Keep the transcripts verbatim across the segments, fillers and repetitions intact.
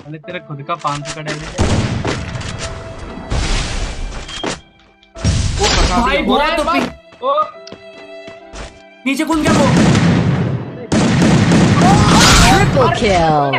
अरे तेरा खुद का पाँच सौ का डैमेज भाई बहुत ओपी। नीचे कौन गया वो? Triple kill.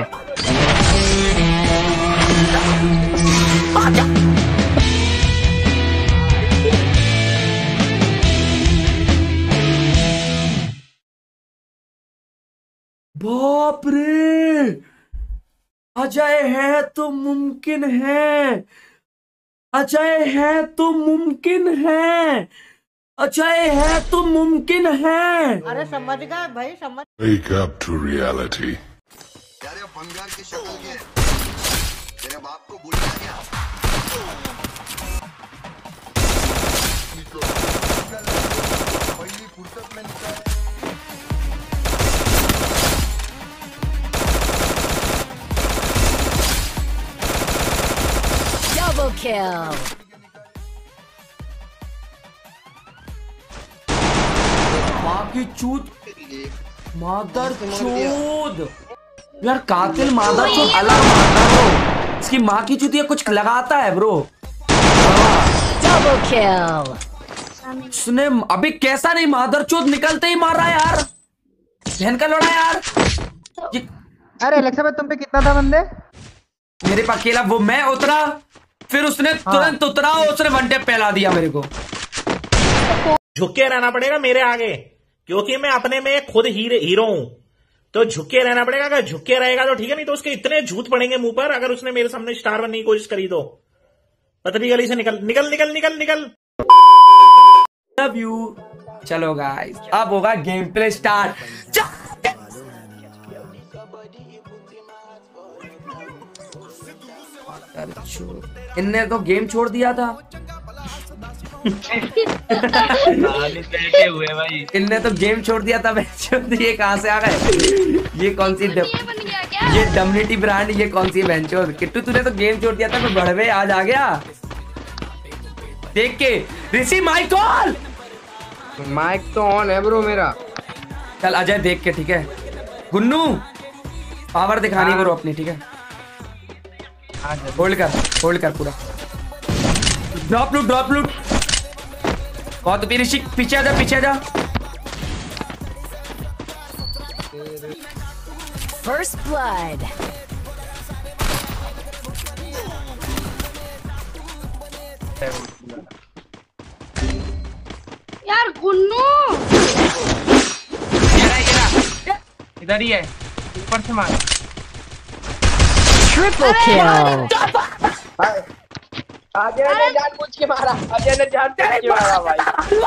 बाप रे, अजय है तो मुमकिन है, अजय है तो मुमकिन है, अजय है तो मुमकिन है। अरे समझ गए भाई, समझ। Wake up to reality. यार ये बंगाल की शक्ल के तेरे बाप को भूल गया पहली फुर्सत में निकल। Double kill. माँ की चूत, मादर चोद। यार कातिल मादर चोद अलग मारता ब्रो, इसकी माँ की चूत ये कुछ लगाता है ब्रो। Double kill. उसने अभी कैसा नहीं मादर चोद निकलते ही मार रहा है यार, बहन का लड़ा यार। ये... अरे एलेक्सा भाई तुम पे कितना था बंदे? मेरे पास अकेला वो मैं उतरा, फिर उसने तुरंत हाँ। उतरा और उसने वन टेप पहला दिया मेरे को। झुके रहना पड़ेगा मेरे आगे, क्योंकि मैं अपने में खुद हीरे हीरो हूं, तो झुके रहना पड़ेगा। अगर झुके रहेगा तो ठीक है, नहीं तो उसके इतने झूठ पड़ेंगे मुंह पर अगर उसने मेरे सामने स्टार बनने की कोशिश करी तो। पतली गली से निकल निकल निकल निकल निकल। Love you. चलो गाइस अब होगा गेम प्ले स्टार्ट। इनने तो गेम छोड़ दिया था। हुए भाई, इनने तो गेम छोड़ दिया था। ये कहाँ से आ गए? ये कौन सी डम, ये डमनिटी ब्रांड, ये कौन सी बेंचो? किट्टू तूने तो गेम छोड़ दिया था, मैं बढ़वे आज आ गया देख के। ऋषि माइक ऑन, माइक तो ऑन है ब्रो मेरा। चल अजय देख के, ठीक है। गुन्नू पावर दिखानी ब्रो अपनी, ठीक है। होल्ड कर, होल्ड कर पूरा। ड्रॉप लूट, ड्रॉप लूट। बहुत ऋषि पीछे आजा, पीछे आजा। First blood. यार गुन्नू इधर ही है, ऊपर से मार। Triple kill. अजय ने जानबूझ के मारा, अजय ने जानबूझ के मारा भाई।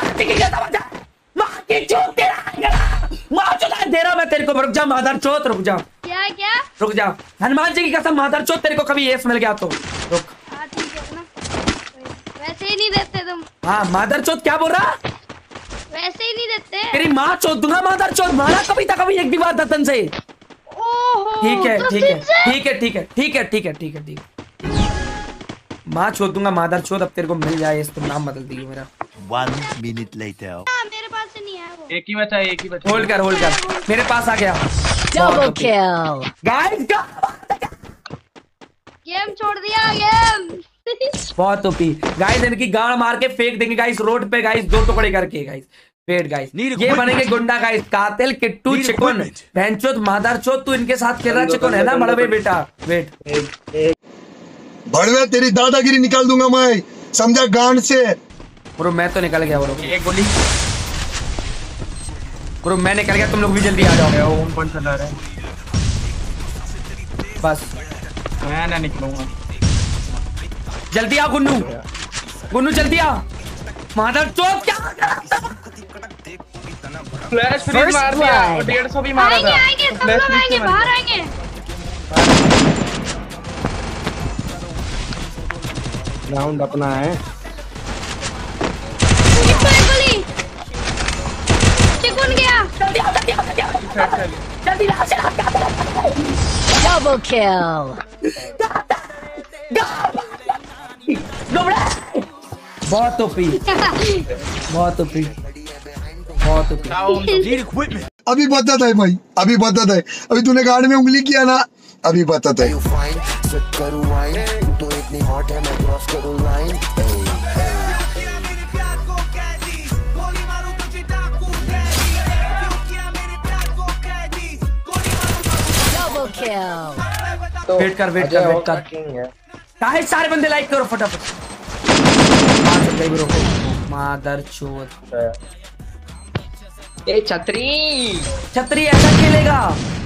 दे रहा मैं तेरे को, रुक जा मादर चोत, रुक जा। क्या क्या? रुक जा, हनुमान जी की कसम मादर चोत, तेरे को कभी एस मिल गया तो रुक। हाँ ठीक है ना, वैसे ही नहीं देते तुम। हाँ मादर चोत क्या बोल रहा? वैसे ही नहीं देते। तेरी माँ चोत दूंगा मादर चोत, मारा कभी तक कभी एक भी बात दतन से। ठीक है ठीक है ठीक है ठीक है ठीक है ठीक है ठीक है ठीक है, माँ छोड़ दूंगा मादर छोड़। अब तेरे को मिल जाए इस, तुम नाम बदल दियो मेरा। One minute later. मेरे पास से नहीं है वो। एक ही बचा, एक ही बचा। होल्ड कर, होल्ड कर, मेरे पास आ गया। Double kill. गाइस गेम छोड़ दिया, गेम। बहुत ओपी गाइस, इनकी गाड़ मार के फेंक देंगे गाइस रोड पे गाइस, दो टुकड़े करके गाइस। वेट गाइस, ये बनेंगे गुंडा गाइस। कातिल किट्टू चिकन भैंचोद मादरचोद, तू इनके साथ खेल रहा चिकन है ना बड़वे बेटा। वेट बड़वे तेरी दादागिरी निकाल दूंगा मैं, समझा गांड से। ब्रो मैं तो निकल गया ब्रो, एक गोली ब्रो मैं निकल गया, तुम लोग भी जल्दी आ जाओ। ओम कौन चला रहा है? बस मैं ना निकलूंगा, जल्दी आ गुन्नू, गुन्नू जल्दी आ। मादरचोद क्या फ्लैश फ्रीज मार दिया, डेढ़ सौ भी मारा था। आएंगे सब लोग आएंगे, बाहर आएंगे। राउंड अपना है। चिकन गया। Double kill. बहुत ओपी, बहुत ओपी, बहुत ओपी। अभी बदत है भाई, अभी बदत है। अभी तूने गाड़ में उंगली किया ना, अभी बताते हैं। Double kill. वेट कर वेट कर वेट कर गाइस सारे बंदे लाइक करो फटाफट। मार चल गई ब्रो मादर चोद। ए छतरी छतरी ऐसा खेलेगा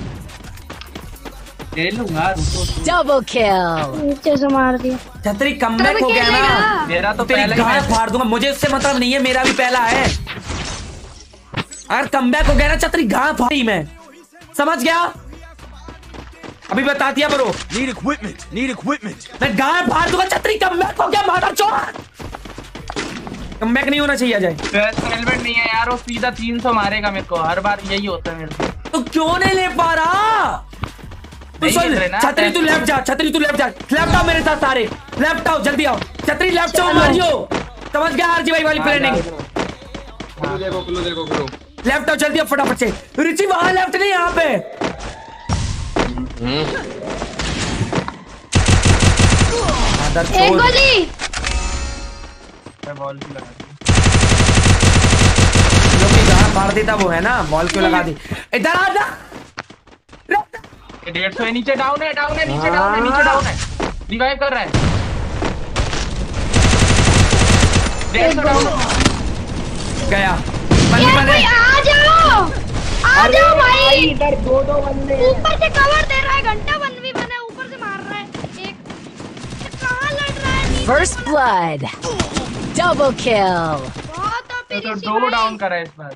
ले लूंगा रुको। Double kill. नीचे से मार दिया। छतरी कमबैक हो गया ना। मेरा तो तेरी पहला ही गाय मैच फाड़ दूंगा मुझे इससे मतलब नहीं है मेरा भी पहला है। अगर कमबैक हो गया ना छतरी गाय फाड़ी मैं समझ गया। अभी बता दिया bro. Need equipment. Need equipment. मैं गाय फाड़ दूंगा छतरी कमबैक हो गया मादर चोद। कमबैक नहीं होना चाहिए अजय। हेलमेट नहीं है यार वो सीधा तीन सौ मारेगा मेरे को हर बार यही होता है मेरे को। तो क्यों नहीं ले पा रहा तू नहीं सुन खेल रहे ना, छतरी तू लेफ्ट जा छतरी तू लेफ्ट जा लेफ्ट आओ मेरे साथ सारे लेफ्ट आओ जल्दी आओ छतरी लेफ्ट आओ मारियो समझ गया आरजी भाई वाली प्लानिंग। क्लू देखो क्लू देखो क्लू लेफ्ट आओ जल्दी आओ फटाफट से रिची वहां लेफ्ट नहीं यहाँ पे। एक गोली। मैं बॉल भी लगा दी। जो कि जहाँ मार देता वो है ना बॉल क्यों लगा दी। इधर आ जा डेढ़ सौ है नीचे डाउन है डाउन है नीचे डाउन है नीचे डाउन है रिवाइव कर रहा है। डेढ़ सौ डाउन गया ये कोई आ जाओ आ जाओ भाई। इधर दो दो बंदे ऊपर से कवर दे रहा है घंटा वन वी वन है ऊपर से मार रहा है एक कहाँ लड़ रहा है। First blood. Double kill. बहुत ओपी तो ऋषि दो भाई। डाउन करा है इस बार।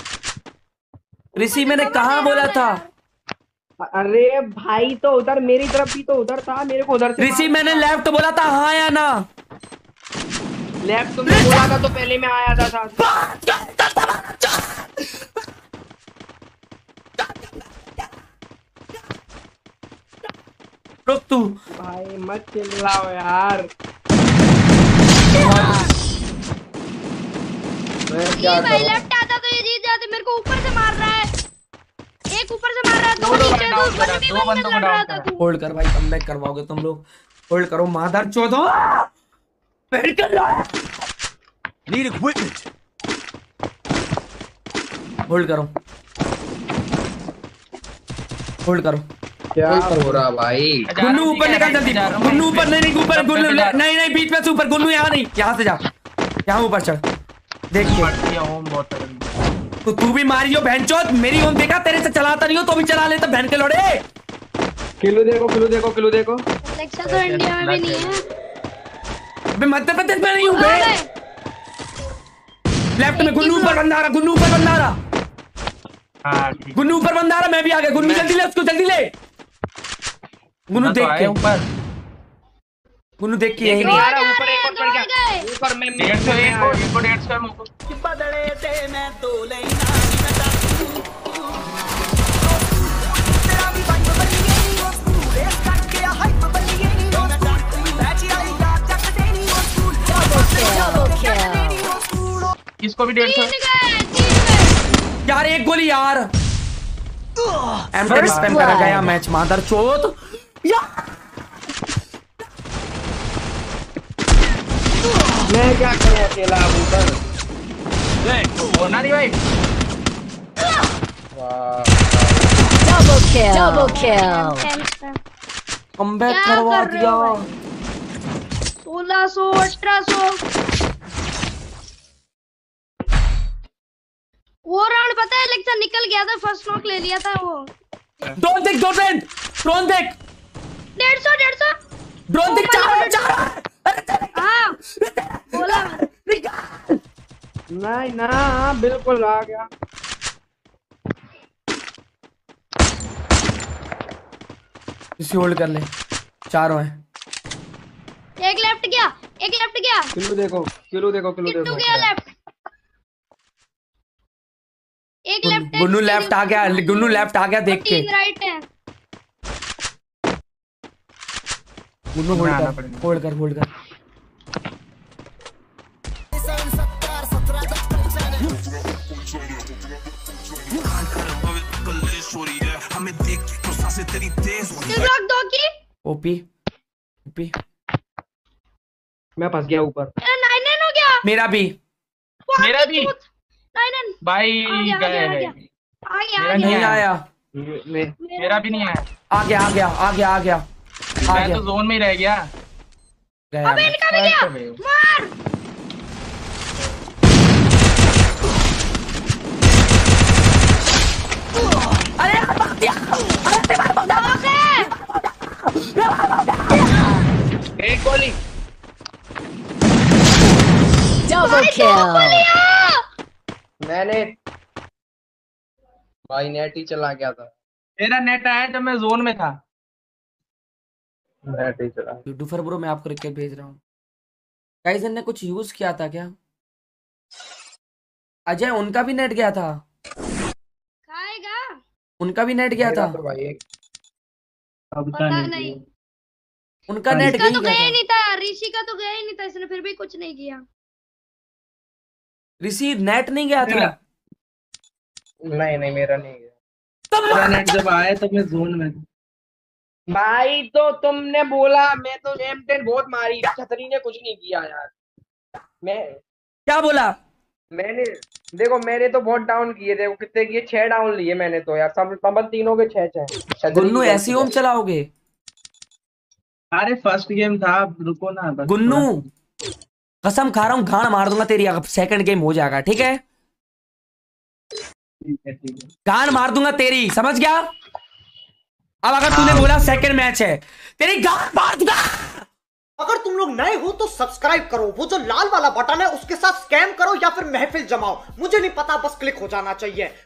ऋषि मैंने कहाँ बोला था अरे भाई तो उधर मेरी तरफ भी तो उधर था मेरे को उधर से ऋषि मैंने लेफ्ट बोला था हाँ या ना। लेफ्ट तुमने बोला था तो पहले मैं आया था साथ। रुक तू भाई मत चिल्लाओ यार। मैं ये क्या भाई करूं? लेफ्ट आता तो ये जीत जाते मेरे को ऊपर से मार रहा है एक ऊपर से मार रहा है दो नीचे दो ऊपर भी दो बंदे बंदों को लड़ रहा डाउन था करा। तू। होल्ड कर भाई कमबैक करवाओगे तुम लोग होल्ड करो मादर चौधो फिर कर लो Need equipment. होल्ड करो होल्ड करो क्या हो रहा भाई? गुन्नू ऊपर निकल जल्दी गुन्नू ऊपर नहीं नहीं ऊपर गुन्नू नहीं नहीं बीच में से ऊपर गुन्नू यहाँ नहीं यहाँ से जा यहाँ ऊपर चढ़ देख के होम बहुत तगड़ी। तो तू भी मारियो बहनचोद मेरी होम देखा तेरे से चलाता नहीं हो तो भी चला लेता बहन के लोड़े। किलो देखो किलो देखो किलो देखो। इलेक्शन तो इंडिया में भी नहीं है। मैं मध्य प्रदेश में नहीं हूँ बे अरे, लेफ्ट में गुन्नू ऊपर बंदा रहा गुन्नू ऊपर बंदा रहा हाँ ठीक गुन्नू ऊपर बंदा रहा मैं भी आ गया गुन्नू जल्दी ले उसको जल्दी ले गुन्नू है। देख तो आए के ऊपर गुन्नू देख के यही दो नहीं जा यार रहे ऊपर एक हैं, और दो चढ़ आ गया गए। ऊपर मैं डेढ़ सौ एक को एक को डेढ़ सौ है मुझको। Double kill. इसको भी डेढ़ सौ तीन गए तीन गए। यार एक गोली यार एम टेन First स्पैम करा blood. गया मैच मादर चोद यार मैं क्या करूं अकेला अब ऊपर। होना नहीं भाई। Double kill. Double kill. Comeback क्या करवा कर रहे दिया हो सोलह सौ अठारह सौ। वो राउंड पता है इलेक्शन निकल गया था फर्स्ट नॉक ले लिया था वो। ड्रोन देख ड्रोन देख ड्रोन देख डेढ़ सौ डेढ़ सौ ड्रोन देख चार चार हाँ बोला नहीं ना बिल्कुल आ गया। इसे होल्ड कर ले चारों हैं एक लेफ्ट गया एक लेफ्ट गया किलो देखो किलो देखो किलो किट्टू देखो। गया लेफ्ट एक लेफ्ट गुन्नू लेफ्ट आ गया गुन्नू लेफ्ट आ गया देख के तीन राइट है। गुन्नू होल्ड आना कर पड़ेगा। होल्ड कर होल्ड कर किल ब्लॉक ओपी ओपी। मैं फंस गया ऊपर। मेरा नाइन नाइन हो गया। मेरा भी मेरा भी नाइन नाइन भाई आ गया, आ गए गया, आ गए। गया। आ गया मेरा आ नहीं गया। आया। मैं मेरा भी नहीं आया। आ गया आ गया आ गया आ गया आ मैं गया तो जोन में ही रह गया। गया अबे मैं। इनका भी गया। अबे। मार। अरे यार, भाग दिया। अरे तेरे भाग दिया। नॉक है। एक गोली। Double kill. मैंने भाई नेट ही चला गया था। मेरा नेट आया जब मैं जोन में था। नेट ही चला। डूफर ब्रो मैं आपको रिक्वेस्ट भेज रहा हूँ। गाइस इनने कुछ यूज किया था क्या? अजय उनका भी नेट गया था। खाएगा। उनका भी नेट गया था। तो भाई एक पता नहीं। उनका नेट इसका तो गया गया ही था। नहीं था। ऋषि का तो गया ही नहीं था। इसने फिर भी कुछ नहीं किया। ऋषि नेट नहीं गया था। नहीं नहीं मेरा नहीं गया। मेरा नेट जब आया तब मैं जोन में था। भाई तो तुमने बोला, मैं तो एम टेन बहुत मारी, छतरी ने कुछ नहीं किया यार। मैं क्या बोला? मैंने देखो मैंने तो बहुत डाउन किए थे। वो कितने किए? छह डाउन लिए मैंने तो यार। सब संबंध तीनों के छह छह। छतरी गुन्नू की ऐसी होम चलाओगे? अरे फर्स्ट गेम था, रुको ना बस। गुन्नू कसम खा रहा हूँ गाड़ मार दूंगा तेरी अगर सेकंड गेम हो जाएगा। ठीक है ठीक है ठीक है। गाड़ मार दूंगा तेरी, समझ गया? अब अगर तूने बोला सेकंड मैच है तेरी गाड़ मार दूंगा। अगर तुम लोग नए हो तो सब्सक्राइब करो, वो जो लाल वाला बटन है उसके साथ स्कैम करो या फिर महफिल जमाओ, मुझे नहीं पता, बस क्लिक हो जाना चाहिए।